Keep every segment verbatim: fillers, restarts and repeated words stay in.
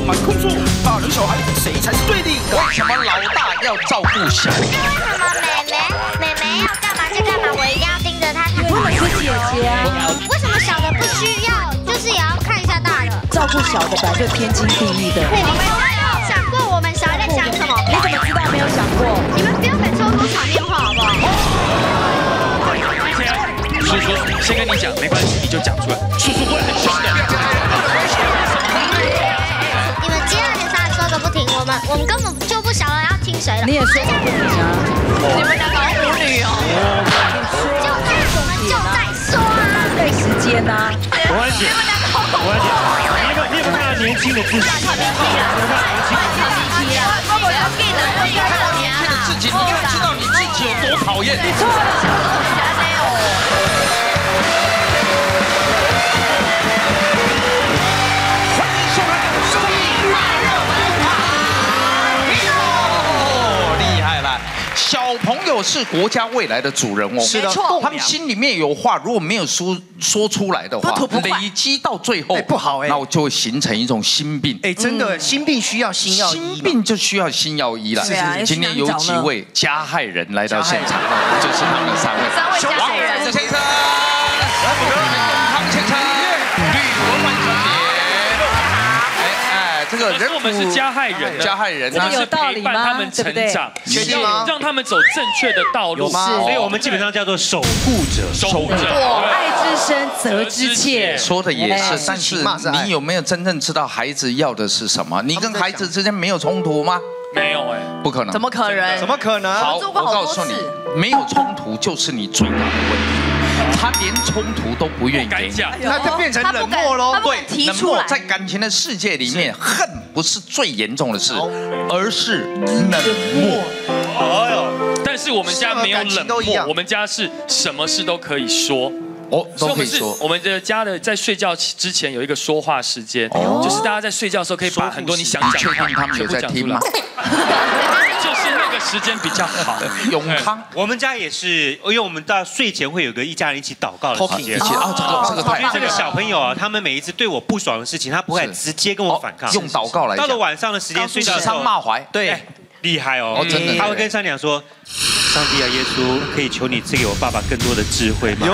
满控诉，大人小孩谁才是对的？ 为什么老大要照顾小？ 为什么妹妹妹妹要干嘛就干嘛，我一定要盯着她看？ 因为你是姐姐啊。 为什么小的不需要，就是也要看一下大的？ 照顾小的本来就天经地义的。 我们有没有想过我们小孩在想什么？ 你怎么知道没有想过？ 你们不要每次都说场面话好不好？ 叔叔先跟你讲，没关系，你就讲出来。叔叔会很凶的。 你们接二连三说个不停，我们我们根本就不晓得要听谁的。 你也说不停啊！ 你们两个好母女哦。就在我们就在说啊。 浪费时间呐。 我安姐，我安姐，你有没有你有没有看到年轻的自己？你有没有看到年轻的？ 我要给人，我要看到你啊！ 自己，你应该知道你自己有多讨厌。 你错了。 小朋友是国家未来的主人翁， 是的， 他们心里面有话，如果没有说说出来的话，累积到最后不好哎， 那我就会形成一种心病。 哎，真的，心病需要心药医， 心病就需要心药医了。 是啊， 今天有几位加害人来到现场，就是他们三位， 三位加害人， 王先生，唐先生，吕文万小姐。这个人我们是加害人， 加害人， 这个有道理吗？ 他们成长， 确定吗？ 让他们走正确的道路， 所以我们基本上叫做守护者， 守护者。 爱之深，责之切。 说的也是，但是你有没有真正知道孩子要的是什么？你跟孩子之间没有冲突吗？ 没有哎， 不可能。 怎么可能？ 怎么可能？ 好，我告诉你，没有冲突就是你最大的问题。他连冲突都不愿意给你， 那就变成冷漠喽。 对，冷漠在感情的世界里面，恨不是最严重的事，而是冷漠。 哎呦！但是我们家没有冷漠，我们家是什么事都可以说。 哦，都可以说。 我们的家的在睡觉之前有一个说话时间，就是大家在睡觉的时候可以把很多你想讲的话全部讲出来。就是那个时间比较好。 永康， 我们家也是，因为我们到睡前会有个一家人一起祷告的时间。 一起啊，这个这个太。 因为这个小朋友啊，他们每一次对我不爽的事情，他不会直接跟我反抗， 用祷告来。 到了晚上的时间睡觉的时候， 骂怀， 对，厉害哦，真的。他会跟上帝讲说：“上帝啊，耶稣，可以求你赐给我爸爸更多的智慧吗？”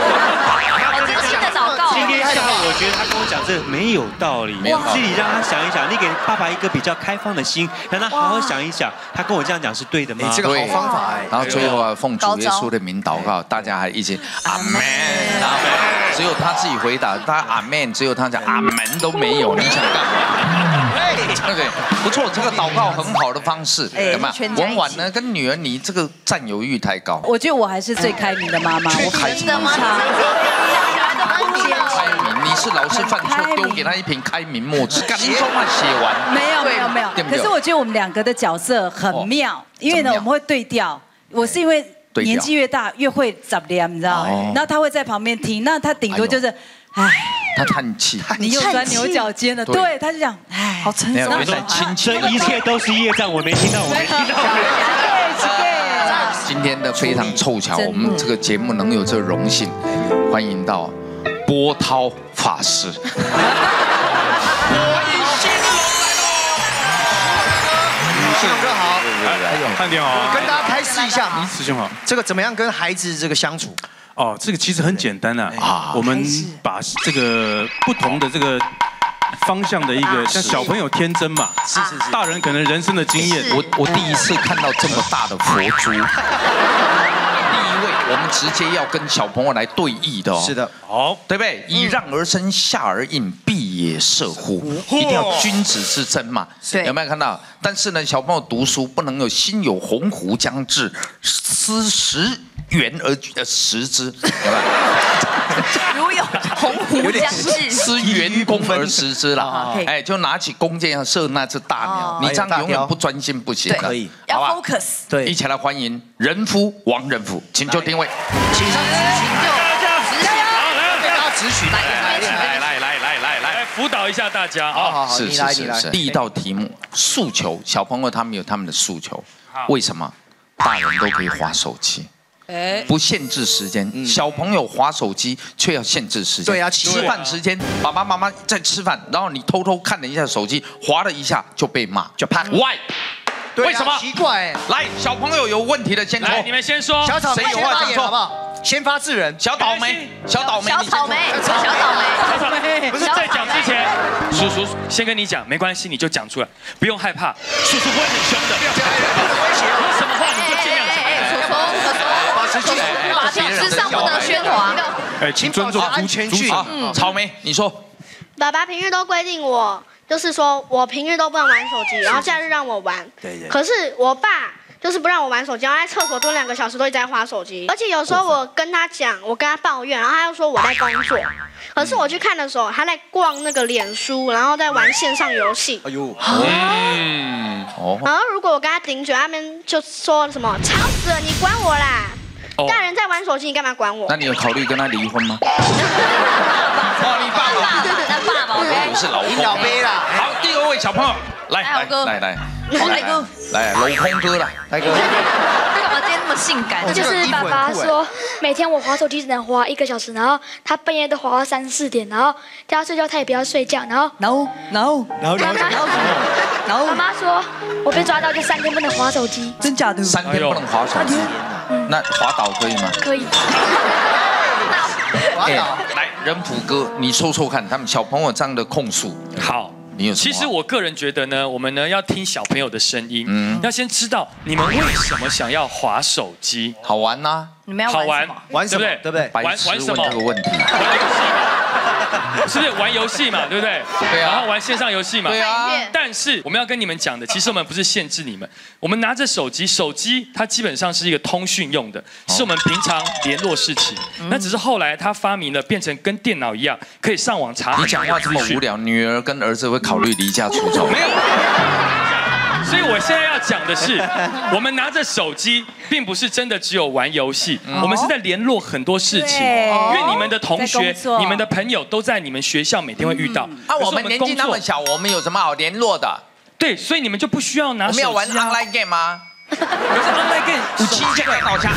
今天下午我觉得他跟我讲这没有道理，自己让他想一想，你给爸爸一个比较开放的心，让他好好想一想，他跟我这样讲是对的吗？ 这个好方法哎。 然后最后啊，奉主耶稣的名祷告，大家还一起阿门，阿门。只有他自己回答，他阿门，只有他讲阿门都没有，你想干嘛？对不对？不错，这个祷告很好的方式，有没有？婉婉呢，跟女儿你这个占有欲太高。 我觉得我还是最开明的妈妈，我开真的吗？ 开明，你是老是犯错，丢给他一瓶开明墨汁，赶紧把它写完。 没有没有没有，可是我觉得我们两个的角色很妙，因为呢我们会对调。我是因为年纪越大越会杂念，你知道？然后他会在旁边听，那他顶多就是，唉。 他叹气， 你又钻牛角尖了。对，他就讲，唉，好成熟。 这一切都是业障，我没听到，我没听到。 今天的非常凑巧，我们这个节目能有这个荣幸，欢迎到波涛法师。 信勇哥好， 汉典好， 我跟大家开示一下， 师兄好， 这个怎么样跟孩子这个相处？ 哦，这个其实很简单啊，啊我们把这个不同的这个方向的一个，像小朋友天真嘛，是是是，大人可能人生的经验， 我我第一次看到这么大的佛珠。第一位，我们直接要跟小朋友来对弈的哦。 是的， 好，对不对？以让而生，下而应，必也射乎？一定要君子之争嘛。有没有看到？但是呢，小朋友读书不能有心有鸿鹄将至，思时圆而呃食之，有没有？ 如有鸿鹄将至， 思圆弓而食之啦。哎，就拿起弓箭要射那只大鸟，你这样永远不专心不行的。 可以， 要 focus。 对，一起来欢迎人夫王仁甫，请就定位， 请上执行，就执行，好，来，给大家执行， 来来来来来来来辅导一下大家啊！ 好好，你来你来。 第一道题目，诉求，小朋友他们有他们的诉求，为什么大人都可以滑手机？ 哎，不限制时间，小朋友滑手机却要限制时间。 对啊， 吃饭时间，爸爸妈妈在吃饭，然后你偷偷看了一下手机，滑了一下就被骂，就判 Why？ 为什么？ 奇怪。 来，小朋友有问题的先说。 来，你们先说。 小草莓谁有话想说好不好？先发制人。 小倒霉，小倒霉， 小草莓，小草莓， 小草莓。不是在讲之前，叔叔先跟你讲，没关系，你就讲出来，不用害怕，叔叔不会很凶的。有什么话你就尽量讲。 保持距离，法条之上不能喧哗。 哎，请尊重安全距离。 草莓，你说。 爸爸平日都规定我。就是说我平日都不能玩手机，然后假日让我玩。对对。可是我爸就是不让我玩手机，然后在厕所蹲两个小时都一直在滑手机。而且有时候我跟他讲，我跟他抱怨，然后他又说我在工作。可是我去看的时候，他在逛那个脸书，然后在玩线上游戏。哎呦。嗯。哦。然后如果我跟他顶嘴，他们就说什么吵死了，你管我啦！大人在玩手机，你干嘛管我？ 那你有考虑跟他离婚吗？哦，你爸爸， 那爸爸不是老公。 老杯啦。 好，第二位小朋友，来来来来，来哥，来老空哥了，来哥。 干嘛今天那么性感？ 就是爸爸说，每天我滑手机只能滑一个小时，然后他半夜都滑到三四点，然后叫他睡觉他也不要睡觉，然后 no no no no， 妈妈说我被抓到就三天不能滑手机， 真假的？ 三天不能滑手机，那滑倒可以吗？ 可以。 哎，来仁普哥，你说说看，他们小朋友这样的控诉， 好。 你有其实我个人觉得呢，我们呢要听小朋友的声音，嗯，要先知道你们为什么想要滑手机， 好玩呐， 你们要好玩， 玩什么？对不对？ 玩玩什么？这个问题， 是不是玩游戏嘛？对不对？ 对啊。 然后玩线上游戏嘛？ 对啊。 但是我们要跟你们讲的，其实我们不是限制你们，我们拿着手机，手机它基本上是一个通讯用的，是我们平常联络事情。那只是后来他发明了，变成跟电脑一样，可以上网查。 你讲话这么无聊，女儿跟儿子会考虑离家出走？ 没有。所以我现在要讲的是，我们拿着手机，并不是真的只有玩游戏，我们是在联络很多事情。因为你们的同学、你们的朋友都在你们学校每天会遇到。 啊，我们年纪那么小，我们有什么好联络的？ 对，所以你们就不需要拿手机。 我们要玩 online game 吗？ 可是 online game 五七就在搞枪。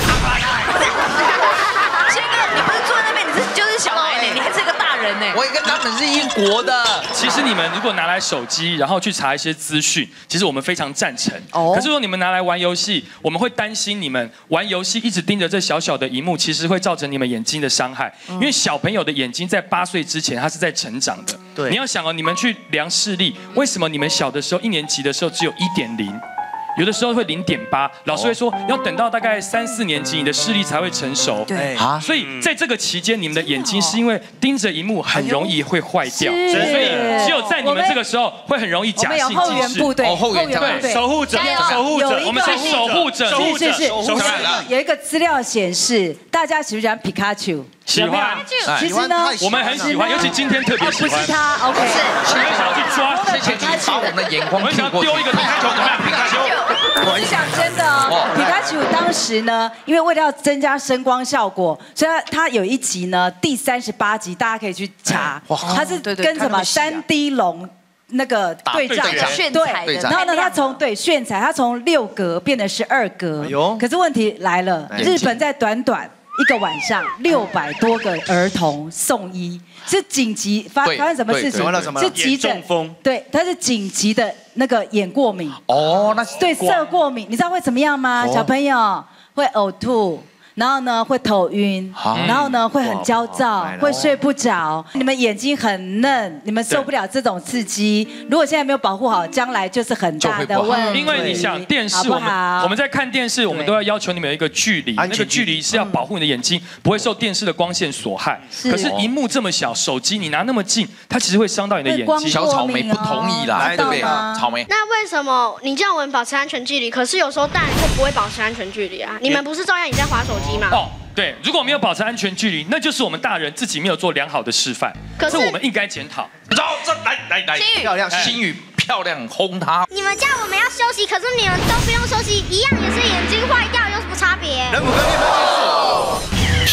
谦哥，你不是坐在那边，你是就是小孩呢，你还是个大人呢。 我也跟他们是一国的。 其实你们如果拿来手机，然后去查一些资讯，其实我们非常赞成。哦。可是如果你们拿来玩游戏，我们会担心你们玩游戏一直盯着这小小的荧幕，其实会造成你们眼睛的伤害。因为小朋友的眼睛在八岁之前，他是在成长的。对。你要想哦，你们去量视力，为什么你们小的时候一年级的时候只有一点零？有的时候会零点八，老师会说要等到大概三四年级，你的视力才会成熟。对啊，所以在这个期间，你们的眼睛是因为盯着荧幕很容易会坏掉，所以只有在你们这个时候会很容易假性近视。 我们有后援部队， 后援对， 守护者，守护者，我们是守护者，守护者，守护者。 有一个资料显示，大家喜不喜欢皮卡丘？ 喜欢， 其实呢， 我们很喜欢，尤其今天特别喜欢。 不是他 ，OK， 是因为想要去抓， 之前把我们的眼光我们想丢一个皮卡丘，怎么样？皮卡丘。 我是讲真的哦，皮卡丘当时呢，因为为了要增加声光效果，所以它有一集呢，第三十八集，大家可以去查，它是跟什么三 D 龙那个对战， 对， 然后呢，它从对炫彩，它从六格变得十二格，可是问题来了，日本在短短一个晚上，六百多个儿童送医，是紧急发发生什么事情？是急诊，对，它是紧急的那个眼过敏。哦，那对色过敏，你知道会怎么样吗？小朋友会呕吐。然后呢，会头晕，然后呢，会很焦躁，会睡不着。你们眼睛很嫩，你们受不了这种刺激。如果现在没有保护好，将来就是很大的问题。 因为你想电视，我们我们在看电视，我们都要要求你们有一个距离，那个距离是要保护你的眼睛，不会受电视的光线所害。可是荧幕这么小，手机你拿那么近，它其实会伤到你的眼睛。 小草莓不同意啦，对不对？草莓。 那为什么你叫我们保持安全距离，可是有时候大人就不会保持安全距离啊？你们不是照样也在滑手机？ 哦，对，如果没有保持安全距离，那就是我们大人自己没有做良好的示范，可是我们应该检讨。走，这来来来， 漂亮，心语漂亮，轰他。 你们叫我们要休息，可是你们都不用休息，一样也是眼睛坏掉，有什么差别？ 人母哥，你有没有近视？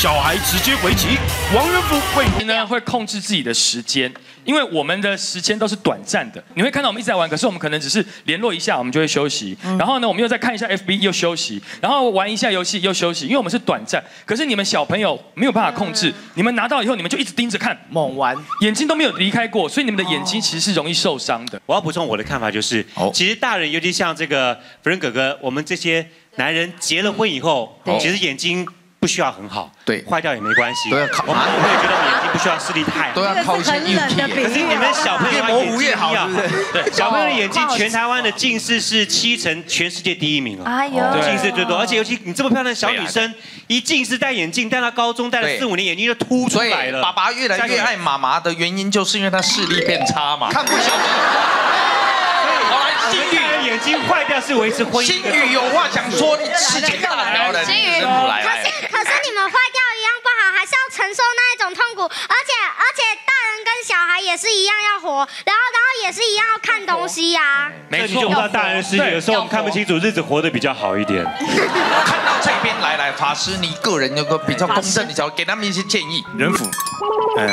小孩直接回击。王仁甫为你呢会控制自己的时间，因为我们的时间都是短暂的。你会看到我们一直在玩，可是我们可能只是联络一下，我们就会休息。然后呢，我们又再看一下 F B 又休息，然后玩一下游戏又休息，因为我们是短暂。可是你们小朋友没有办法控制，你们拿到以后你们就一直盯着看， 猛玩， 眼睛都没有离开过，所以你们的眼睛其实是容易受伤的。 我要补充我的看法就是，其实大人，尤其像这个福仁哥哥，我们这些男人结了婚以后，其实眼睛不需要很好， 对， 坏掉也没关系。 都要靠， 我们我也觉得我们眼睛不需要视力太好， 都要靠一些硬体。 可是你们小朋友越模糊越好，是不是？ 对，小朋友的眼睛，全台湾的近视是七成，全世界第一名啊！ 哎呦， 近视最多，而且尤其你这么漂亮的小女生，一近视戴眼镜，戴到高中戴了四五年，眼睛就凸出来了。 爸爸越来越爱妈妈的原因，就是因为他视力变差嘛，看不小。好来， 金宇的眼睛坏掉是维持婚姻。 金宇有话想说，你事情大条的。 金宇， 来可是可是你们坏掉一样不好，还是要承受那一种痛苦，而且而且大人跟小孩也是一样要活，然后然后也是一样要看东西呀。 没错，你就不知道大人的世界，有时候我们看不清楚，日子活得比较好一点。 看到这边来来，法师，你个人有个比较公正的角度，给他们一些建议。 仁甫，嗯。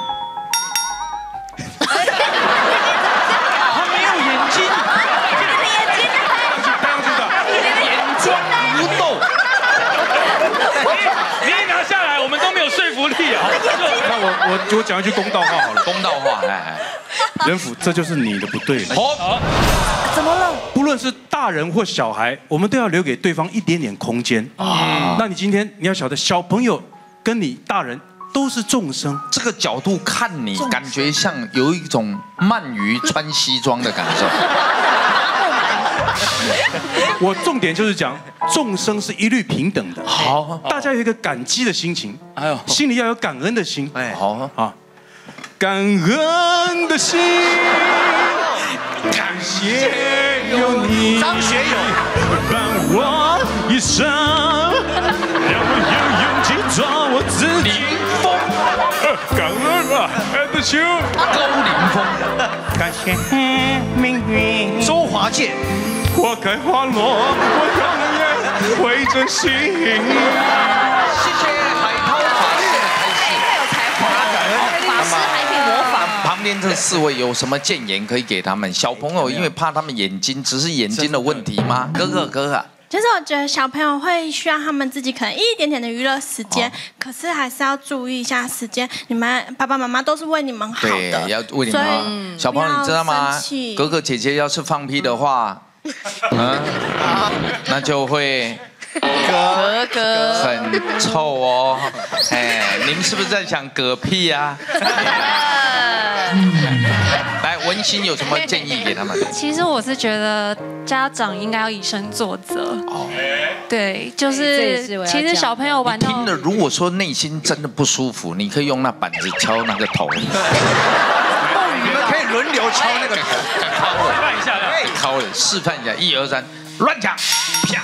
那我我我讲一句公道话好了， 公道话，哎哎，仁甫，这就是你的不对了。 好， 怎么了？ 不论是大人或小孩，我们都要留给对方一点点空间啊。那你今天你要晓得，小朋友跟你大人都是众生。 这个角度看你，感觉像有一种鳗鱼穿西装的感受。 我重点就是讲，众生是一律平等的。 好， 大家有一个感激的心情，哎呦，心里要有感恩的心。哎， 好啊，感恩的心，感谢有你， 张学友伴我一生，让我有勇气做我自己。感恩啊，爱的心， 高凌风， 感谢命运， 周华健。 花开花落，我永远会珍惜。 谢谢海涛法师的开示， 太有才华了，法师还可以模仿。 旁边这四位有什么建言可以给他们？小朋友因为怕他们眼睛，只是眼睛的问题吗？哥哥哥哥。 就是我觉得小朋友会需要他们自己可能一点点的娱乐时间，哦、可是还是要注意一下时间。你们爸爸妈妈都是为你们好的， 对，要为你们好。嗯、小朋友，你知道吗？哥哥姐姐要是放屁的话，嗯，那就会哥哥很臭哦。哎，你们是不是在想嗝屁呀？来，文心有什么建议给他们？ 其实我是觉得家长应该要以身作则。哦，对，就是其实小朋友玩到听了，如果说内心真的不舒服，你可以用那板子敲那个头。你们可以轮流敲那个头， 示范一下，敲了，示范一下，一二三，乱讲，啪。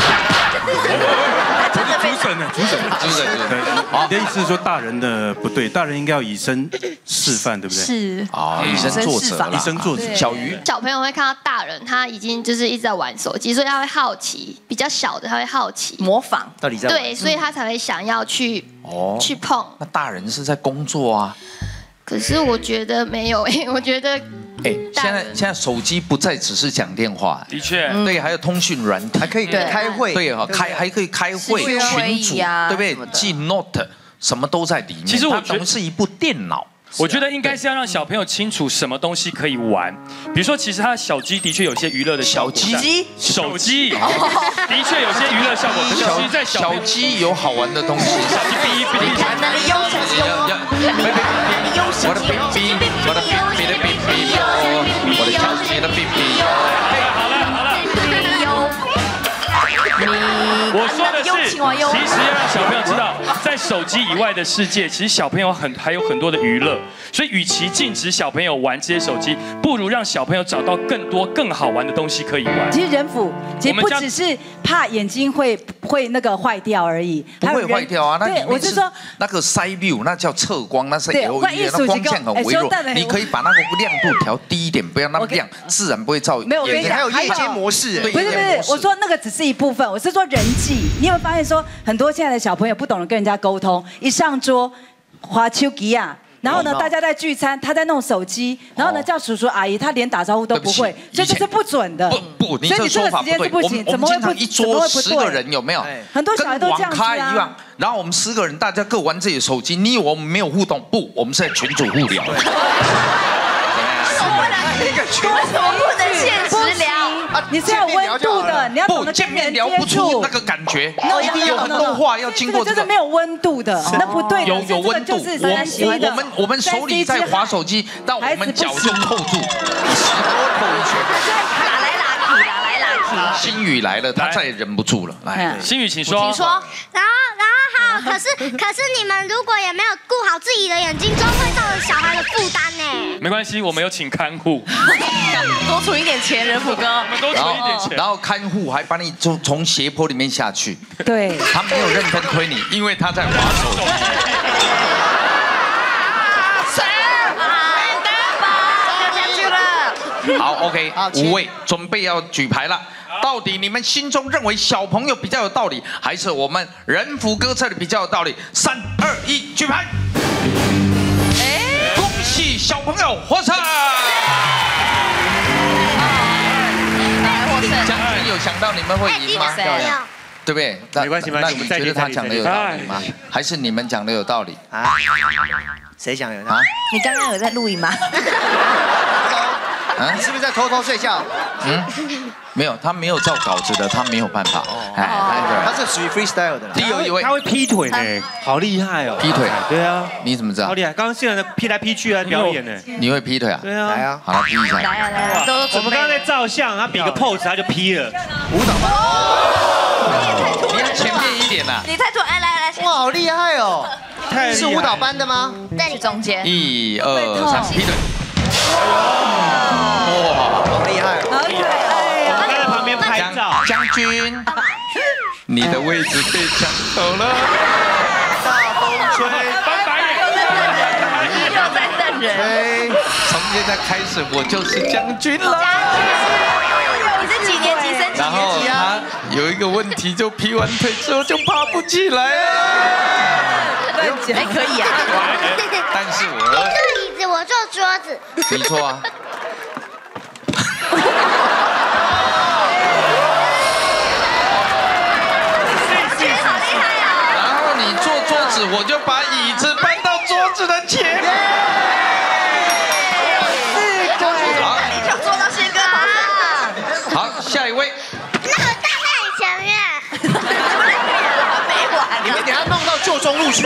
主审呢？主审， 主审， 你的意思是说大人的不对，大人应该要以身示范，对不对？ 是。 哦，以身作则， 以身作则。 小鱼， 小朋友会看到大人他已经就是一直在玩手机，所以他会好奇，比较小的他会好奇， 模仿， 到底在对，所以他才会想要去哦去碰。 那大人是在工作啊。 可是我觉得没有哎，我觉得。 哎，现在现在手机不再只是讲电话， 的确， 对，还有通讯软体， 还可以开会， 对哈，开还可以开会、群组，对不对？记 note， 什么都在里面。 其实我觉得是一部电脑。 我觉得应该是要让小朋友清楚什么东西可以玩，比如说，其实他的小鸡的确有些娱乐的效果。 小鸡， 手机，的确有些娱乐效果。可是其实在小鸡有好玩的东西。 小鸡哔哔哔， 那你有手机哦，你有手机哦， 我的哔哔的哔哔哦，我的小鸡的哔哔哦。 好了好了。我说的是，其实要让小朋友知道，在手机以外的世界，其实小朋友很还有很多的娱乐。所以，与其禁止小朋友玩这些手机，不如让小朋友找到更多更好玩的东西可以玩。 其实仁甫，其实不只是怕眼睛会会那个坏掉而已， 不会坏掉啊。那对，我是说那个 side view， 那叫侧光，那是 L E D， 那光线很微弱。你可以把那个亮度调低一点，不要那么亮，自然不会照。 没有，我跟你讲， 还有夜间模式。 不是不是，我说那个只是一部分，我是说人际。你有没有发现说，很多现在的小朋友不懂得跟人家家沟通。一上桌，滑手机啊。 然后呢，大家在聚餐，他在弄手机，然后呢叫叔叔阿姨，他连打招呼都不会，所以这是不准的。 不不，你这个说法不对。我们我们经常一桌十个人有没有？ 很多小孩都这样子啊。 跟网咖一样，然后我们十个人大家各玩自己的手机，你以为我们没有互动？不，我们是在群组互聊。 一个群为什么不能现实聊？ 你是有温度的，你要懂得见面聊不出那个感觉，一定有很多话要经过这个。 这是没有温度的，那不对。 有有温度，我我们我们手里在滑手机，但我们脚就扣住，十多扣一拳。 打来打去，打来打去。心雨来了，他再也忍不住了。来， 心雨，请说。 请说。然后然后好，可是可是你们如果也没有顾好自己的眼睛，就会造成小孩的负担呢。 没关系，我们有请看护。 多存一点钱，仁甫哥。 我们多存一点钱。 然后看护还把你从从斜坡里面下去。 对。 他没有认真推你，因为他在滑手机。好 ，OK， 五位准备要举牌了。到底你们心中认为小朋友比较有道理，还是我们仁甫哥这里比较有道理？三二一，举牌！恭喜小朋友获胜！将军有想到你们会赢吗？对不对？ 没关系， 那你们觉得他讲的有道理吗？还是你们讲的有道理？ 啊？谁讲有道理？ 你刚刚有在录影吗？ 啊，你是不是在偷偷睡觉？ 嗯，没有，他没有照稿子的，他没有办法。 哎，他是属于 freestyle 的。 第一位，他会劈腿呢，好厉害哦！ 劈腿， 对啊， 你怎么知道？ 好厉害！刚刚现在的劈来劈去啊，表演呢。 你会劈腿啊？ 对啊， 来啊， 好了，劈一下。 来啊来啊，都我们刚刚在照相，他比个 pose，他就劈了。 舞蹈班。 你要前面一点呐。 你太突然，来来来， 哇，好厉害哦！ 太是舞蹈班的吗？ 在你中间。 一二三，劈腿。 哇，好厉害！ 好厉害！ 我们在旁边拍照。 将军，你的位置被抢走了。 大风吹， 翻白眼。 又在瞪人。 从现在开始，我就是将军了。 你是几年级升几然后年级啊？ 他有一个问题，就劈完腿之后就爬不起来了。 哎，可以啊。 但是我坐椅子，我坐桌子。 你错啊。然后你坐桌子，我就把椅子搬到桌子的前面。好， 你就坐到宪哥旁边。 好，下一位。 那我站在你前面。 没完。 你们等下弄到旧中路去。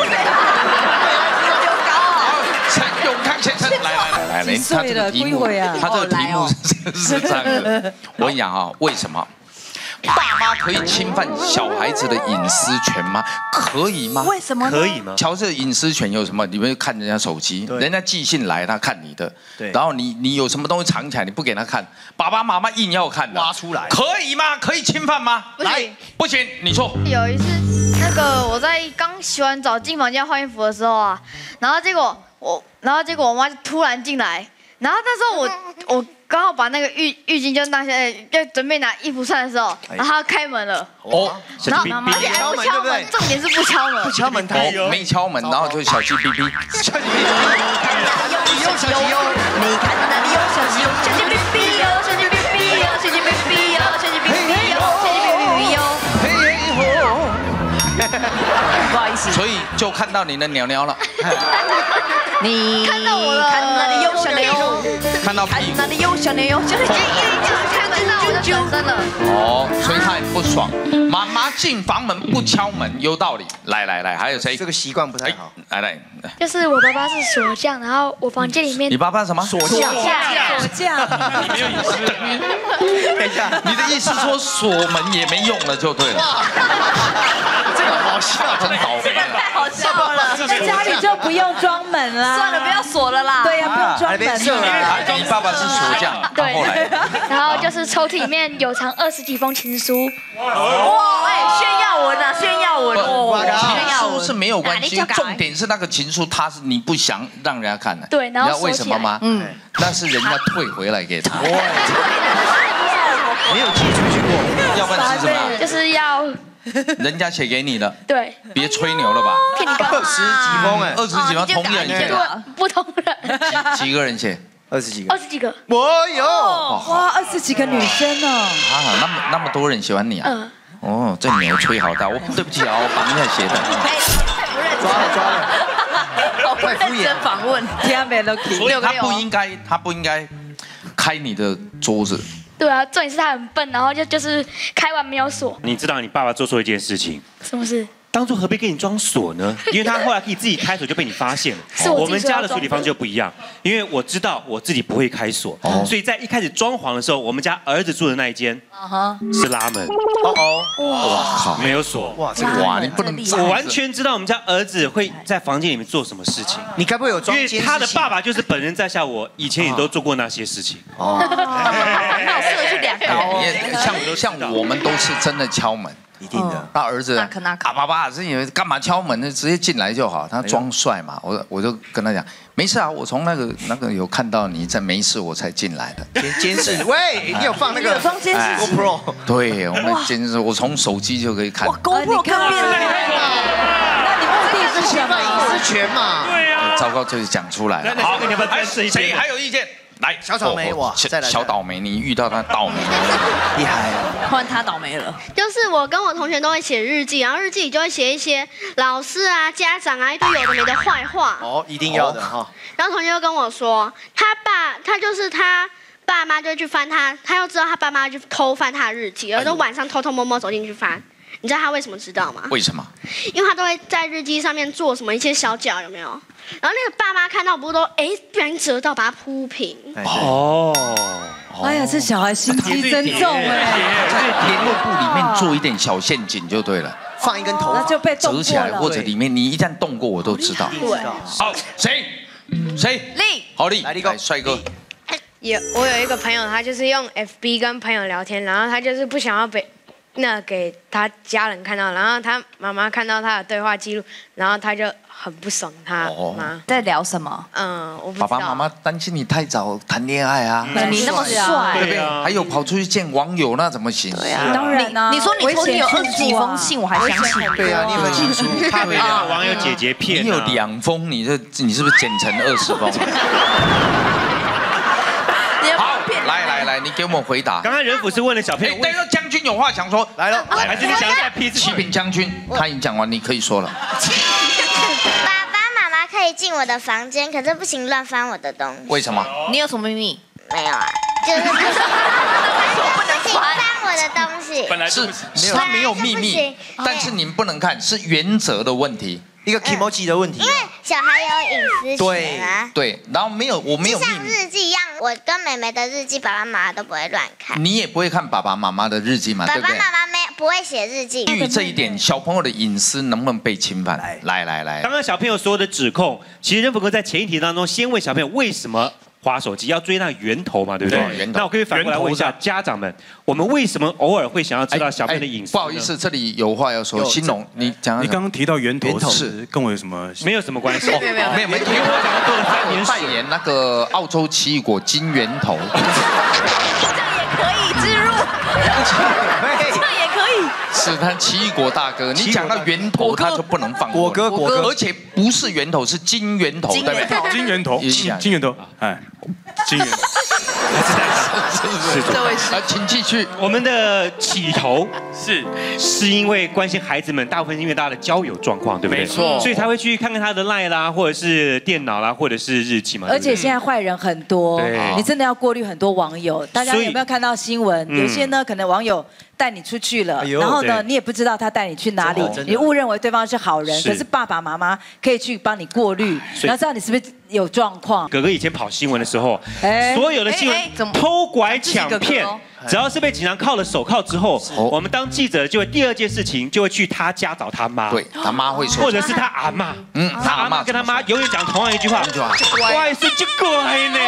好，陈永康先生，来来来来，他这个题目，他这个题目是是这样的。我跟你讲啊，为什么？爸妈可以侵犯小孩子的隐私权吗？可以吗？ 为什么？ 可以吗？ 乔治隐私权有什么？你们看人家手机，人家寄信来，他看你的，然后你你有什么东西藏起来，你不给他看，爸爸妈妈硬要看的， 挖出来， 可以吗？可以侵犯吗？ 来， 不行，你说。 有一次，那个我在刚洗完澡进房间换衣服的时候啊，然后结果我，然后结果我妈就突然进来，然后那时候我我。刚好把那个浴浴巾就拿下来，就准备拿衣服穿的时候，然后他开门了。哦，然后而且还不敲门，重点是不敲门。 不敲门，他没敲门，然后就小鸡哔哔。 小鸡哔哔，有小鸡哟， 你看哪里有小鸡哟？小鸡哔哔哟，小鸡哔哔哟，小鸡哔哔哟，小鸡哔哔哟，小鸡哔哔哟。嘿嘿吼！不好意思。 所以就看到你的鸟鸟了。 你看到我了，看哪里有小牛？ 看到屁股， 哪里有小牛？就是就看到我就转身了。 哦，所以他很不爽。妈妈进房门不敲门，有道理。来来来，还有谁？ 这个习惯不太好。 来来， 就是我爸爸是锁匠，然后我房间里面。 你爸爸什么？ 锁匠。 锁匠。 你没有隐私。 等一下， 你的意思说锁门也没用了就对了。 这个好笑， 真倒霉。 太好笑了。 在家里就不用装门啦。 算了，不要锁了啦。 对呀，不用装门。 你爸爸是锁匠， 对。 后来， 然后就是抽屉里面有藏二十几封情书。 哇，哎，炫耀文啊，炫耀文哦。 情书是没有关系，重点是那个情书，他是你不想让人家看的。 对，然后你知道为什么吗？嗯，那是人家退回来给他。 没有寄出去过， 要不然是什么？ 就是要人家写给你的。 对。 别吹牛了吧？ 骗你干嘛？ 二十几封哎， 二十几封同人写的。 不同人。 几个人写？ 二十几个。 二十几个。 我有。 哇，二十几个女生哦。 啊，那么那么多人喜欢你啊？嗯。哦，这牛吹好大，我对不起啊，我帮人家写的。 太不认真。抓了抓了。好不认真访问。 天没了， 所以他不应该，他不应该开你的桌子。 对啊，重点是他很笨，然后就就是开完没有锁。 你知道你爸爸做错一件事情。 什么事？ 当初何必给你装锁呢？因为他后来可以自己开锁，就被你发现了。 是我我们家的处理方式就不一样，因为我知道我自己不会开锁，所以在一开始装潢的时候，我们家儿子住的那一间是拉门。哦哦， 哇靠， 没有锁。 哇，这个哇，你不能， 我完全知道我们家儿子会在房间里面做什么事情。 你该不会有装监视器？因为他的爸爸就是本人在下，我以前也都做过那些事情。哦， 那我适合去两高。 像像我们都是真的敲门。 一定的， 他儿子啊，爸爸是以为干嘛敲门呢？直接进来就好。他装帅嘛，我我就跟他讲，没事啊，我从那个那个有看到你在没事，我才进来的。 监监视，喂，你有放那个？ 有装监视器 GoPro？ 对，我们监视，我从手机就可以看。 哇 ，GoPro 看变态了。 那你目的是什么？ 隐私权嘛。 对啊。 糟糕，这就讲出来了。 好，你要不要再试一谁还有意见？来， 小草莓哇， 小小倒霉，你遇到他倒霉， 厉害啊！ 换他倒霉了。 就是我跟我同学都会写日记，然后日记里就会写一些老师啊、家长啊一堆有的没的坏话。 哦，一定要的哈。 然后同学就跟我说，他爸他就是他爸妈就去翻他，他又知道他爸妈去偷翻他的日记，然后就晚上偷偷摸摸走进去翻。你知道他为什么知道吗？ 为什么？ 因为他都会在日记上面做什么一些小角，有没有？然后那个爸妈看到不都哎，不然折到把它铺平。 哦， 哎呀，这小孩心机真重哎！ 在联络簿里面做一点小陷阱就对了， 放一根头， 那就被折起来，或者里面你一旦动过，我都知道。 对， 好，谁？谁？ 力， 好力，来，帅哥。 有我有一个朋友，他就是用 F B 跟朋友聊天，然后他就是不想要被那给他家人看到，然后他妈妈看到他的对话记录，然后他就很不爽他妈。 在聊什么？ 嗯，我不知爸道。 爸妈妈担心你太早谈恋爱啊， 你那么帅， 对不对？还有跑出去见网友，那怎么行？ 对啊， 当然啊。 你说你说你有二十几封信，我还相信。 对啊，你很清楚， 怕被那个网友姐姐骗。 你有两封，你这你是不是剪成二十封？好，来来来，你给我们回答。 刚刚仁甫是问了小朋友， 但是将军有话想说， 来了， 还是你想再批次？ 启禀将军，他已经讲完，你可以说了。 爸爸妈妈可以进我的房间，可是不行乱翻我的东西。 为什么？ 你有什么秘密？ 没有啊，就是不行翻我的东西。 本来是他没有秘密，但是您不能看，是原则的问题。 一个 emoji 的问题， 因为小孩有隐私权啊。 对，然后没有，我没有秘密。 像日记一样，我跟妹妹的日记，爸爸妈妈都不会乱看。 你也不会看爸爸妈妈的日记嘛？ 爸爸对不对？ 妈妈没不会写日记。 基于这一点，小朋友的隐私能不能被侵犯？来来来， 刚刚小朋友所有的指控，其实仁甫哥在前一题当中先问小朋友为什么滑手机，要追那源头嘛，对不对？ 源头。 那我可以反过来问一下家长们，我们为什么偶尔会想要知道小朋友的隐私？ 不好意思，这里有话要说。新龙，你讲。 你刚刚提到源头是跟我有什么？ 没有什么关系。 没有没有没有没有，因为我讲过了三年扮演那个澳洲奇异果金源头。 这样也可以置入，这样也可以。 是他奇异果大哥，你讲到源头他就不能放过。 果哥果哥， 而且不是源头，是金源头，对不对？ 金源头，金源头，哎，金源头。 是这位是，请继续。 我们的起头是是因为关心孩子们，大部分是因为大家的交友状况，对不对？ 没错， 所以才会去看看他的 LINE 啦，或者是电脑啦，或者是日记嘛。 而且现在坏人很多，你真的要过滤很多网友。大家有没有看到新闻？有些呢，可能网友带你出去了，然后呢，你也不知道他带你去哪里，你误认为对方是好人，可是爸爸妈妈可以去帮你过滤，然后知道你是不是有状况。 哥哥以前跑新闻的时候，所有的新闻偷拐抢骗，只要是被警察铐了手铐之后，我们当记者就会第二件事情就会去他家找他妈， 对他妈会说， 或者是他阿嬷，嗯，他阿嬷跟他妈永远讲同样一句话，乖孙就乖呢，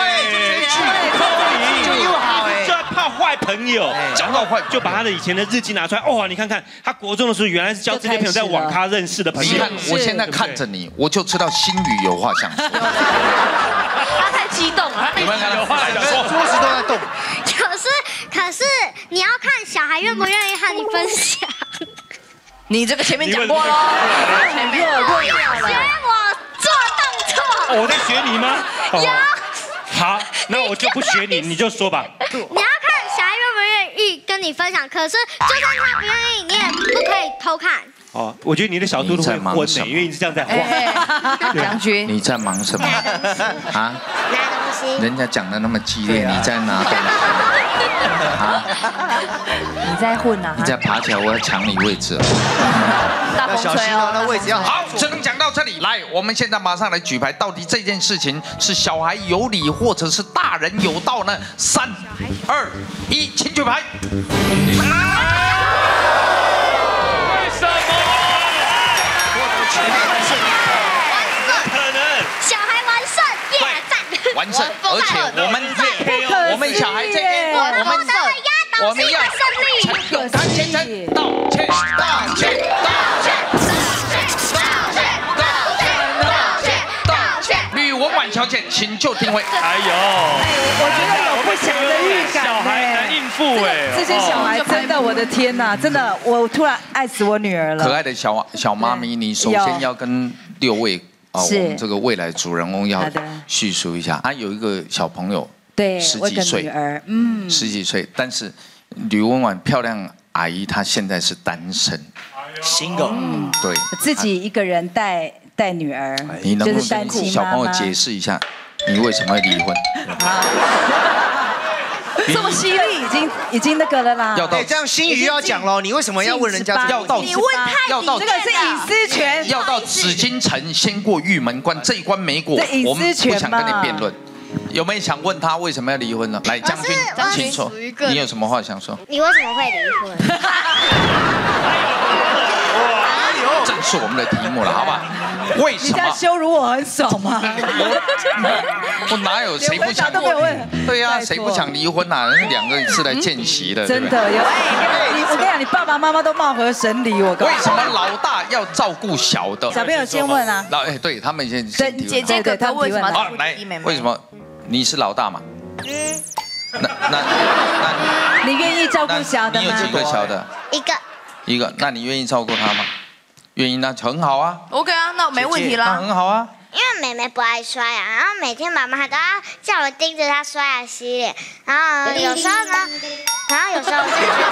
就又好哎，就要怕坏朋友，讲到坏就把他的以前的日记拿出来，哇，你看看他国中的时候原来是交这些朋友在网咖认识的朋友， 你看我现在看着你，我就知道心语有话想说。 他太激动了， 你们有话想说， 桌子都在动。 可是可是你要看小孩愿不愿意和你分享。 你这个前面讲过喽，前面学我做动作。 我在学你吗？ 有。 好，那我就不学你，你就说吧。 你要看小孩愿不愿意跟你分享，可是就算他不愿意，你也不可以偷看。 哦，我觉得你的小肚肚会昏美，因为你是这样在晃。 将军， 你在忙什么？啊？ 拿东西。 人家讲的那么激烈，你在拿东西？啊？ 你在混啊？ 你再爬起来，我要抢你位置。 大风吹哦， 那位置要好。只能讲到这里。来，我们现在马上来举牌，到底这件事情是小孩有理，或者是大人有道呢？三、二、一，请举牌。 小孩完胜，耶！赞！ 完胜，而且我们我们小孩这边，我们我们要勇敢前程，道歉，道歉，道歉，道歉，道歉，道歉，道歉。吕文婉小姐，请就定位。 哎呦， 我觉得有不祥的预感。 小孩难应付哎， 这些小孩真的，我的天哪，真的，我突然爱死我女儿了。 可爱的小小妈咪，你首先要跟六位。啊，我们这个未来主人公要叙述一下，他有一个小朋友， 对， 十几岁， 嗯， 十几岁，但是吕文婉漂亮阿姨她现在是单身 ，single， 嗯， 对， 自己一个人带带女儿， 你能不能跟小朋友解释一下，你为什么会离婚？ 这么犀利，已经已经那个了啦。 要到这样，心语要讲喽。你为什么要问人家？ 要到你问太要到这个是隐私权。 要到紫禁城先过玉门关，这一关没过，我们不想跟你辩论。有没有想问他为什么要离婚呢？来，将军，请说，你有什么话想说？ 你为什么会离婚？ 正是我们的题目了，好吧？为什么？ 你这样羞辱我很爽吗？ 我哪有谁不想？对呀，谁不想离婚啊？两个是来见习的， 真的有。你我跟你讲，你爸爸妈妈都貌合神离。我为什么老大要照顾小的？ 小朋友先问啊。 老哎，对他们先对姐姐哥哥为什么？ 好，来，为什么你是老大嘛？嗯。那那那， 你愿意照顾小的吗？ 你有几个小的？ 一个。 一个，那你愿意照顾他吗？愿意，那很好啊。 OK 啊，那没问题啦。 那很好啊。 因为妹妹不爱刷牙，然后每天妈妈都要叫我盯着她刷牙洗脸，然后有时候呢，然后有时候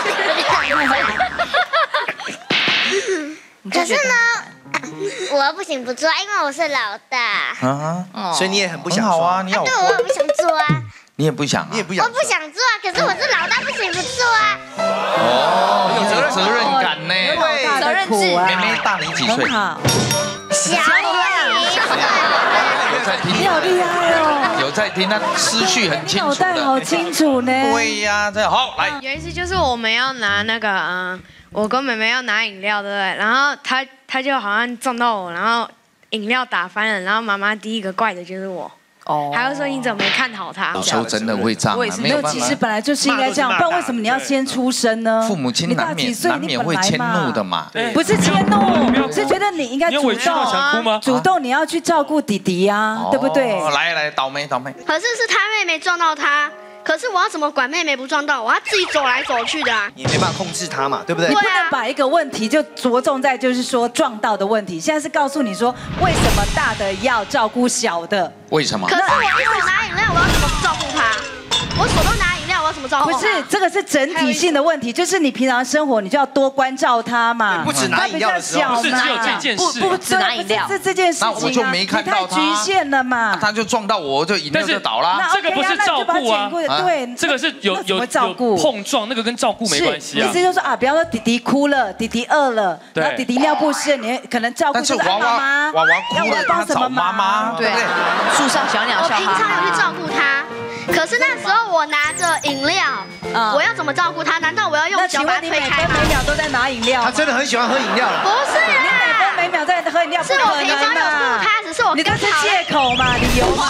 我就可是呢，我不行不做，因为我是老大。 啊，所以你也很不想好啊，你好。 对，我也不想做啊。 你也不想， 你也不想。 我不想做啊，可是我是老大，不行不做啊。 哦，有责任责任感呢， 对，责任制。 妹妹大你几岁？ 很好。 小你。 有在听？ 你好厉害哦！ 有在听，那思绪很清楚。 脑袋好清楚呢。 对呀，这好来。 有一次就是我们要拿那个，嗯，我跟妹妹要拿饮料，对不对？然后她她就好像撞到我，然后饮料打翻了，然后妈妈第一个怪的就是我。哦，还会说你怎么没看好他？ 有时候真的会这样， 没有办法。其实本来就是应该这样，不然为什么你要先出生呢？ 父母亲难免难免会迁怒的嘛。 不是迁怒，是觉得你应该主动，主动你要去照顾弟弟呀，对不对？ 来来，倒霉倒霉。 可是是他妹妹撞到他。可是我要怎么管妹妹不撞到？我要自己走来走去的啊！ 你没办法控制她嘛，对不对？ 你不能把一个问题就着重在就是说撞到的问题，现在是告诉你说为什么大的要照顾小的？ 为什么？ 可是我一手拿饮料，我要怎么照顾他？我手都拿饮料，我要怎么照顾他？ 不是，这个是整体性的问题，就是你平常生活你就要多关照他嘛。 不止拿饮料的时候， 不是只有这件事， 不不只拿饮料，是这件事情啊。 那我就没看到他， 太局限了嘛。 他就撞到我，就饮料就倒了。 这个不是照顾啊， 对， 这个是有有有碰撞，那个跟照顾没关系啊。 意思就是说啊，比方说弟弟哭了，弟弟饿了，然后弟弟尿不湿，你可能照顾这个妈妈， 娃娃哭了，他找妈妈， 对不对？树上小鸟笑哈哈。 我平常有去照顾他。可是那时候我拿着饮料，我要怎么照顾他？难道我要用脚把他推开吗？ 每秒都在拿饮料。 他真的很喜欢喝饮料了。 不是啦， 你每分每秒在喝饮料， 是我平常有顾他，只是我你这是借口嘛，理由嘛。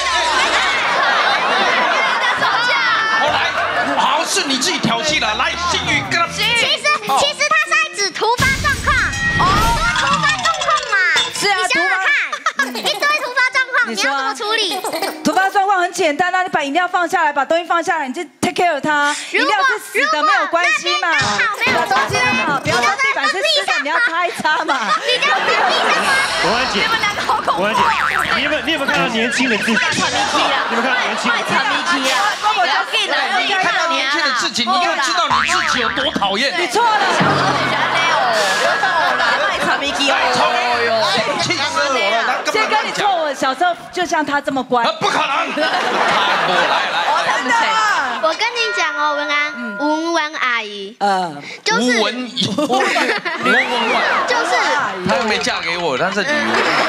好来，好是你自己挑戏了，来心语跟他。 其实其实他是在指突发状况，哦，突发状况嘛。 是啊， 你想想看，一堆突发状况，你要怎么处理？ 突发状况很简单啊，你把饮料放下来，把东西放下来，你就 take care 它。饮料是死的没有关系嘛。 没有东西好，不要说地板是湿的，你要擦一擦嘛。 你掉在地上吗？ 国安姐， 你们两个好恐怖。 国安姐，你有没有你有没有看到年轻的自己？你有没有看到年轻的自己？ 我要给你， 你看到年轻的自己，你就知道你自己有多讨厌。 你错了。 气死我了！ 先跟你错，我小时候就像他这么乖。 不可能！来来来，我跟你讲哦，文安，吴文阿姨，呃，就是吴文怡，吴文婉， 就是她又没嫁给我，她是吕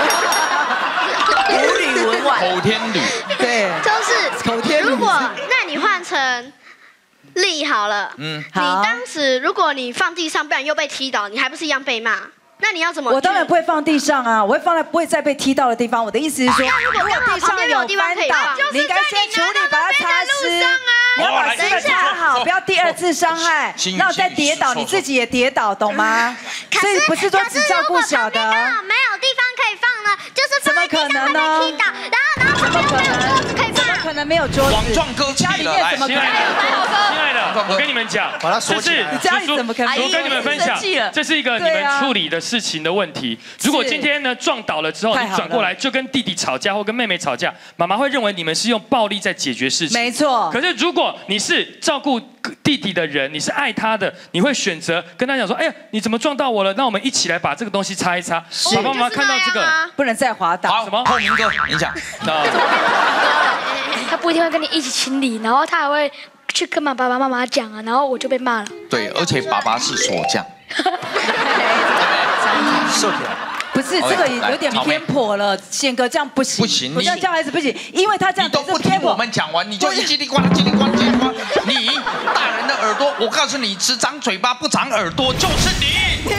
吴吕文婉， 口天吕， 对， 就是口天吕。 如果那你换成丽好了，嗯，你当时如果你放地上，不然又被踢倒，你还不是一样被骂？那你要怎么？ 我当然不会放地上啊，我会放在不会再被踢到的地方。我的意思是说，如果地上有翻倒，你应该先处理，把它擦湿。你要把湿的擦好，不要第二次伤害。那我再跌倒，你自己也跌倒，懂吗？所以不是说只照顾小的。 没有地方可以放呢，就是怎么可能呢？ 踢倒，然后然后旁边没有桌子可以放。 怎么可能没有桌子？ 网状歌家里面怎么可能？ 亲爱的，我跟你们讲，这是家里怎么可能？ 我跟你们分享，这是一个你们处理的事情的问题。如果今天呢撞倒了之后，你转过来就跟弟弟吵架或跟妹妹吵架，妈妈会认为你们是用暴力在解决事情。 没错。 可是如果你是照顾弟弟的人，你是爱他的，你会选择跟他讲说：“哎呀，你怎么撞到我了？那我们一起来把这个东西擦一擦。”爸爸妈妈看到这个， 不能再滑倒。 好， 什么？ 透明哥，你讲。 他不一定会跟你一起清理，然后他还会去跟爸爸妈妈讲啊，然后我就被骂了。 对，而且爸爸是锁匠。 射起来。 不是这个有点偏颇了，宪哥这样不行， 不行， 我这样教孩子不行，因为他这样你都不听我们讲完，你就一叽里呱啦叽里呱啦叽里呱啦，你大人的耳朵，我告诉你，只长嘴巴不长耳朵就是你。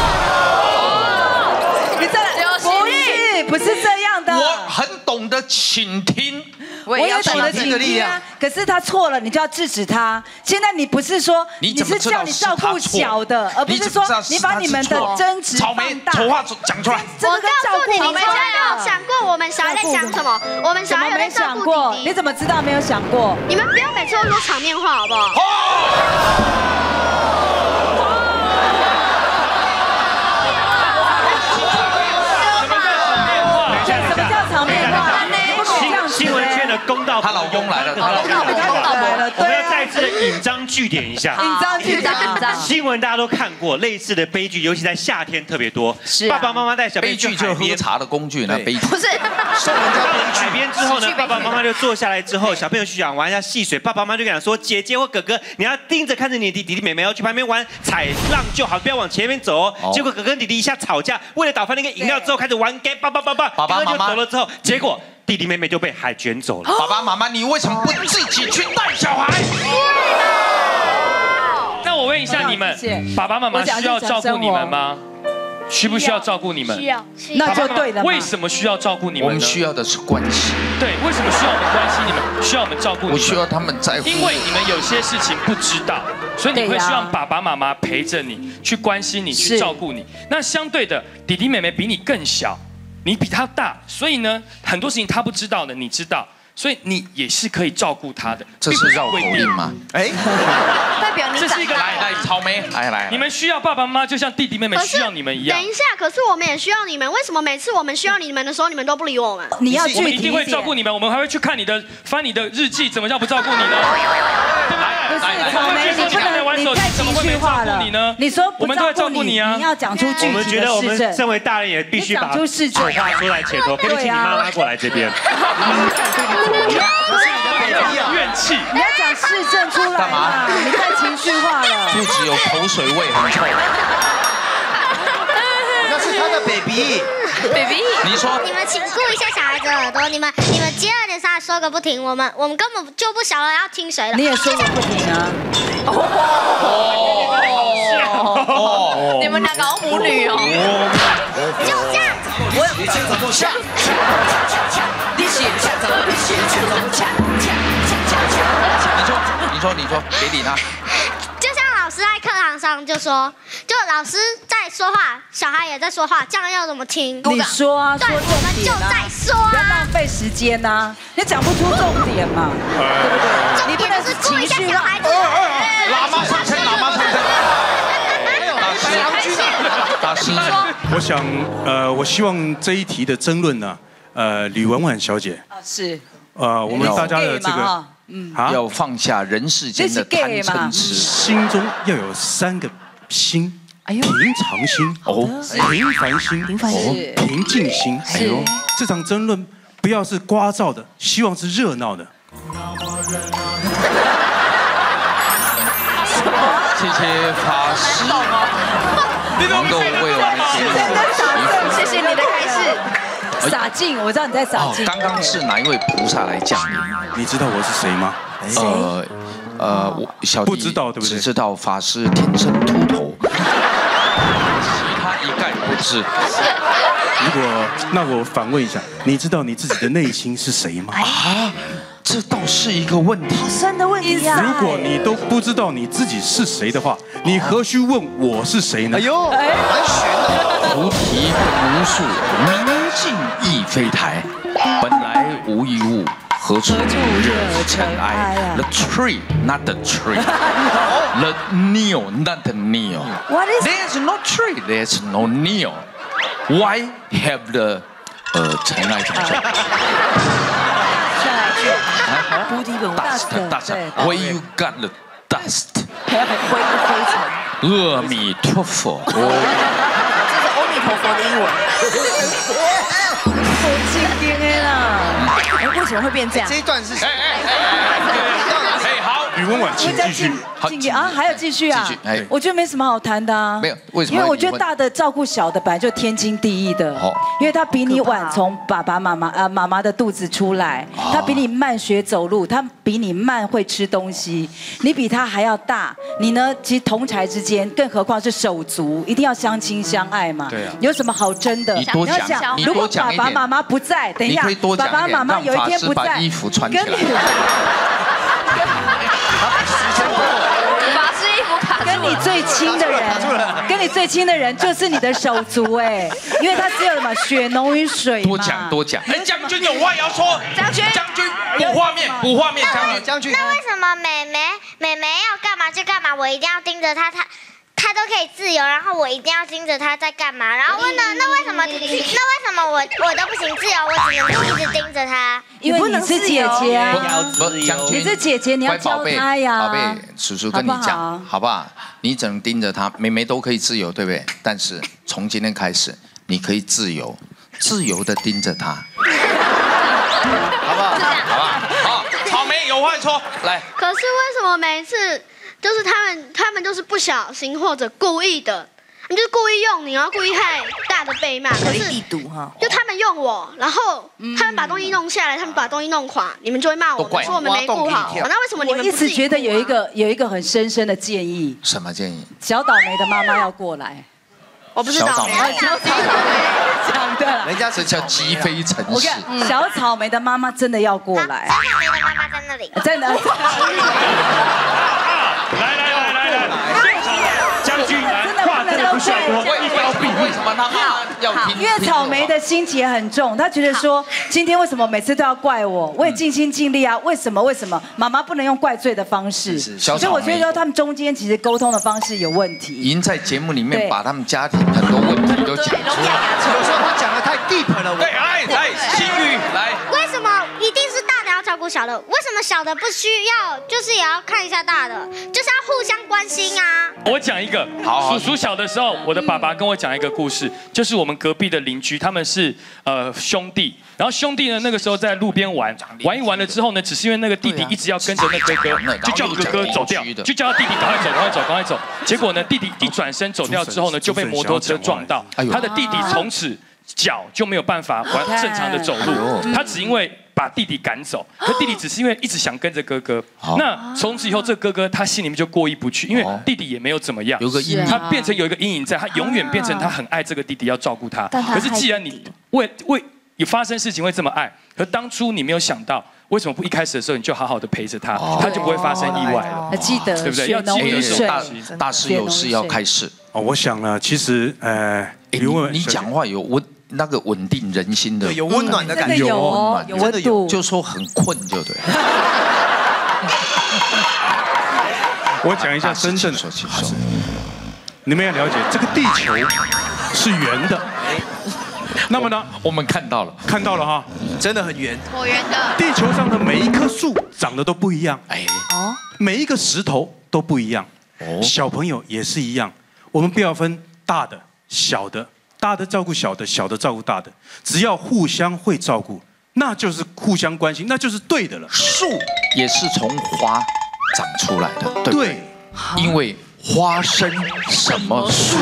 哦，你再来，不是不是这样的， 我很懂得倾听。 我也懂得倾听啊，可是他错了，你就要制止他。现在你不是说你是叫你照顾小的，而不是说你把你们的争执放大。 丑话讲出来。 我告诉你，你从来没有想过我们小孩在想什么？我们小孩有在照顾弟弟。 你怎么知道没有想过？ 你们不要每次都说场面话好不好？ 什么叫场面话？ 新闻圈的公道， 她老公来了，她老公来了，我们要再次的引章据典一下。 引章据典，引章。 新闻大家都看过类似的悲剧，尤其在夏天特别多。 是。 爸爸妈妈带小朋友去就是喝茶的工具呢，悲剧。 不是。 送人家海边之后呢，爸爸妈妈就坐下来之后，小朋友去想玩一下戏水，爸爸妈妈就跟他说：“姐姐或哥哥，你要盯着看着你的弟弟妹妹，要去旁边玩踩浪就好，不要往前面走哦。”结果哥哥跟弟弟一下吵架，为了倒翻那个饮料之后开始玩 game， 爸爸爸爸， 爸爸妈妈就走了之后，结果。弟弟妹妹就被海卷走了。 爸爸妈妈，你为什么不自己去带小孩？ 那我问一下你们，爸爸妈妈需要照顾你们吗？需不需要照顾你们？ 需要。 那就对了。 为什么需要照顾你们？ 我们需要的是关系。 对，为什么需要我们关心你们？需要我们照顾你们？ 我需要他们在乎。 因为你们有些事情不知道，所以你会希望爸爸妈妈陪着你，去关心你，去照顾你。那相对的，弟弟妹妹比你更小。你比他大，所以呢，很多事情他不知道的，你知道，所以你也是可以照顾他的。 这是绕口令吗？哎， 代表你这是一个来来草莓，来来， 你们需要爸爸妈妈，就像弟弟妹妹需要你们一样。 等一下，可是我们也需要你们，为什么每次我们需要你们的时候，你们都不理我们？ 你要我们一定会照顾你们，我们还会去看你的，翻你的日记，怎么叫不照顾你呢？对不对？ 不是草莓，你不能，你太情绪化了。你说我们都会照顾你啊， 你要讲出具体的事证。 我们觉得我们身为大人也必须把丑话说在前头。可以请你妈妈过来这边。 不是你的 baby 啊， 怨气。 你要讲事证出来嘛？你太情绪化了。 肚子有口水味，很臭。 那是他的 baby。 baby， 你说。 你们请顾一下小孩子的耳朵，你们你们接二连三说个不停，我们我们根本就不晓得要听谁了。 你也说个不停啊。 哦，你们两个好母女哦。 就这样。 我你先怎么下？ 你写恰怎么？你写恰怎么？恰恰恰恰恰。 你说，你说，你说，给你他。 就像老师在课堂堂上就说，就老师在说话，小孩也在说话，这样要怎么听？ 你说啊，说对， 重我们就点啊， 在说啊， 不要浪费时间呐，你讲不出重点嘛，对不对？你不能是情绪小孩子。 喇嘛上身，喇嘛上身。大师， 我想，呃，我希望这一题的争论呢，呃，吕婉婉小姐， 啊是， 呃，我们大家的这个， 嗯， 要放下人世间的贪嗔痴， 心中要有三个心。平常心哦，平凡心平凡心哦，平静心。哎呦，这场争论不要是聒噪的，希望是热闹的。 谢谢法师，能够为我们节目， 谢谢你的开示。洒净，我知道你在洒净。 刚刚是哪一位菩萨来降临？ 你知道我是谁吗？ 呃呃，我小弟不知道对不对？ 只知道法师天生秃头，其他一概不知。 如果那我反问一下，你知道你自己的内心是谁吗？ 啊，这倒是一个问题。 好深的问题啊！ 如果你都不知道你自己是谁的话，你何须问我是谁呢？ 哎呦，蛮悬的。 菩提本无树，明镜亦非台，本来无一物。何处惹尘埃 ？The tree, not the tree. The Neo, not the Neo. What is? There's no tree. There's no Neo. Why have the 呃尘埃怎么说？ 菩提本无 dust dust. Where you got the dust? 灰灰尘。 阿弥陀佛。 这是阿弥陀佛的英文。好经典的啦！为什么会变这样？ 这一段是哎哎哎好， 吕文婉，请继续。 好，啊，还有继续啊？哎，我觉得没什么好谈的啊。 没有，为什么？ 因为我觉得大的照顾小的本来就天经地义的。哦。因为他比你晚从爸爸妈妈呃妈妈的肚子出来，他比你慢学走路，他比你慢会吃东西，你比他还要大。你呢？其实同才之间，更何况是手足，一定要相亲相爱嘛。对啊。有什么好争的？ 你多讲， 如果爸爸妈妈不在，等一下，爸爸妈妈有一天不在， 把衣服穿起来。 法师衣服卡住了。 跟你最亲的人，跟你最亲的人就是你的手足哎，因为他只有什么血浓于水嘛。 多讲多讲。哎，将军有话要说。 将军， 将军补画面，补画面，将军， 将军。 那为什么妹妹妹妹要干嘛就干嘛，我一定要盯着她，她她都可以自由，然后我一定要盯着她在干嘛？然后问呢，那为什么那为什么我我都不行自由，我只能一直盯着她？ 因为你是姐姐啊， 不，将军， 你是姐姐，你要教她呀。 宝贝，叔叔跟你讲，好不好？你只能盯着她，妹妹都可以自由，对不对？但是从今天开始，你可以自由，自由的盯着她，好不好？好不好？好，草莓有话说，来。 可是为什么每一次就是他们他们就是不小心或者故意的？你就是故意用你，然后故意害大的被骂。可是地赌哈， 就他们用我，然后他们把东西弄下来，他们把东西弄垮，你们就会骂我们，说我们没顾好。那为什么你们我一直觉得有一个有一个很深深的建议。 什么建议？ 小倒霉的妈妈要过来。 我不是倒霉， 小倒霉讲对了， 人家是叫鸡飞城市。 小草莓的妈妈真的要过来。 小草莓的妈妈在那里。 在哪？ 来来来来来，将军，话真的不需要多，一刀毙。 为什么他妈要听？ 因为草莓的心结很重，他觉得说，今天为什么每次都要怪我？我也尽心尽力啊，为什么？为什么？妈妈不能用怪罪的方式。所以我觉得说，他们中间其实沟通的方式有问题。 已经在节目里面把他们家庭很多问题都讲出来。 有时候他讲的太 deep 了。 对，来来，心语来。 为什么一定是大的要照顾小的？为什么小的不需要，就是也要看一下大的，就是要互相关心啊？ 我讲一个，叔叔小的时候，我的爸爸跟我讲一个故事，就是我们隔壁的邻居，他们是呃兄弟，然后兄弟呢那个时候在路边玩，玩一玩了之后呢，只是因为那个弟弟一直要跟着那哥哥，就叫哥哥走掉，就叫他弟弟赶快走，赶快走，赶快走。结果呢，弟弟一转身走掉之后呢，就被摩托车撞到，他的弟弟从此脚就没有办法玩正常的走路，他只因为把弟弟赶走，可弟弟只是因为一直想跟着哥哥。那从此以后，这哥哥他心里面就过意不去，因为弟弟也没有怎么样， 有个阴影， 他变成有一个阴影在，他永远变成他很爱这个弟弟，要照顾他。可是既然你为为有发生事情会这么爱，可当初你没有想到， 为什么不一开始的时候你就好好的陪着他，他就不会发生意外了？ 记得， 对不对？要记得大大师有事要开示。 哦，我想呢，其实呃， 你你讲话有温那个稳定人心的， 有温暖的感觉， 有哦，有温度， 就说很困就对。 我讲一下真正的，你们要了解这个地球是圆的。那么呢， 我们看到了， 看到了哈， 真的很圆， 椭圆的。 地球上的每一棵树长得都不一样， 哎， 哦， 每一个石头都不一样，哦，小朋友也是一样。我们不要分大的、小的，大的照顾小的，小的照顾大的，只要互相会照顾，那就是互相关心，那就是对的了。 树也是从花长出来的，对不对？对，因为花生什么树？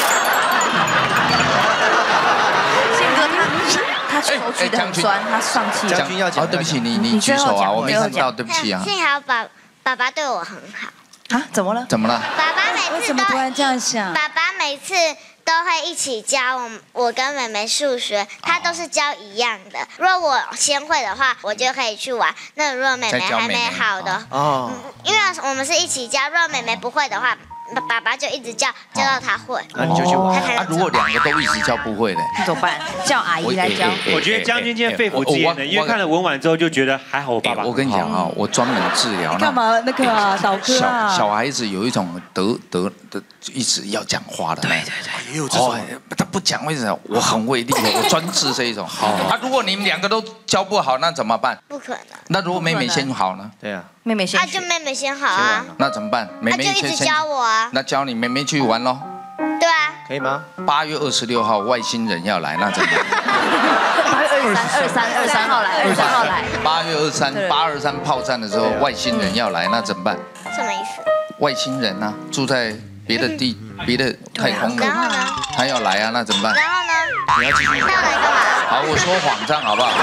他手举得很酸，他上气。 将军要讲，对不起，你你举手啊，我没看到，对不起啊。 幸好爸爸爸对我很好。 啊？怎么了？ 怎么了？ 爸爸每次为什么突然这样想？ 爸爸每次都会一起教我我跟妹妹数学，他都是教一样的。如果我先会的话，我就可以去玩；那如果妹妹还没好的，哦，因为我们是一起教，如果妹妹不会的话。爸爸就一直教，教到他会， 那你就去玩。啊，如果两个都一直教不会的， 怎么办？叫阿姨来教。 我觉得将军今天肺腑之言的，因为看了文婉之后就觉得还好。我爸爸， 我跟你讲啊，我专门治疗。 干嘛那个啊，导哥啊？ 小孩子有一种得得的，一直要讲话的。对对对，也有这种。他不讲为什么？我很会力，我专治这一种。好，啊，如果你们两个都教不好，那怎么办？ 不可能。 那如果妹妹先好呢？ 对啊。 妹妹先， 啊，就妹妹先好啊。 那怎么办？妹妹就一直教我啊。 那教你妹妹去玩喽。 对啊。 可以吗？ 八月二十六号外星人要来，那怎么办？ 八月二三二三二三号来，二三号来。 八月二三八二三炮战的时候，外星人要来，那怎么办？ 什么意思？ 外星人啊，住在别的地、别的太空的， 然后呢？ 他要来啊，那怎么办？ 然后呢？ 你要继续。 他要来干嘛？ 好，我说谎这样好不好？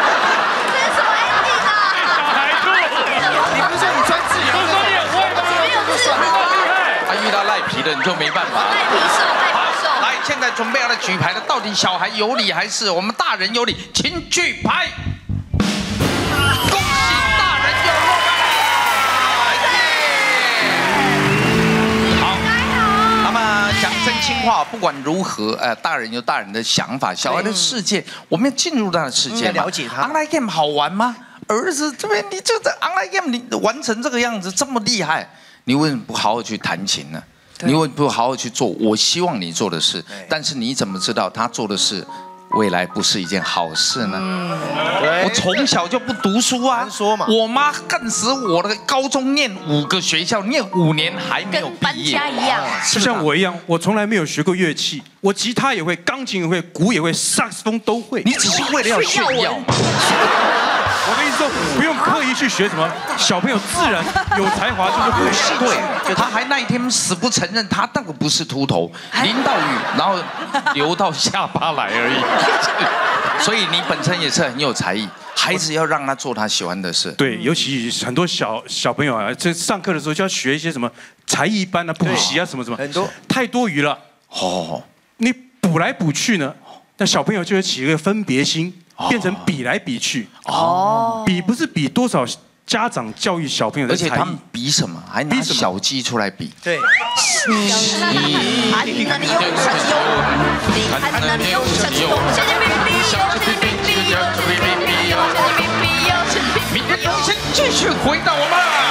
他遇到赖皮的你就没办法。 赖皮手，赖皮手。 来，现在准备要来举牌的，到底小孩有理还是我们大人有理？请举牌。恭喜大人有落好，那么讲真心话，不管如何，呃，大人有大人的想法，小孩的世界，我们要进入他的世界， 了解他。 Online game 好玩吗？儿子这边你就在 Online game 你玩成这个样子，这么厉害。 你为什么不好好去弹琴呢？你为什么不好好去做我希望你做的事？但是你怎么知道他做的事未来不是一件好事呢？嗯、我从小就不读书啊，说嘛，我妈恨死我的，高中念五个学校，念五年还没有毕业， 跟搬家一样， 就像我一样，我从来没有学过乐器，我吉他也会，钢琴也会，鼓也会，萨克斯风都会。 你只是为了要炫耀嘛？ 我跟你说，不用刻意去学什么，小朋友自然有才华就是会。 对，他还那一天死不承认，他那个不是秃头，淋到雨，然后流到下巴来而已。所以你本身也是很有才艺，孩子要让他做他喜欢的事。 对，尤其很多小小朋友啊，这上课的时候就要学一些什么才艺班啊、补习啊什么什么，很多太多余了。哦，你补来补去呢，那小朋友就会起一个分别心。 变成比来比去哦，比不是比多少家长教育小朋友的才艺， 而且他们比什么？还拿小鸡出来比。对。 你还能你用什么？你还能你用什么？ 明天同先继续回到我们。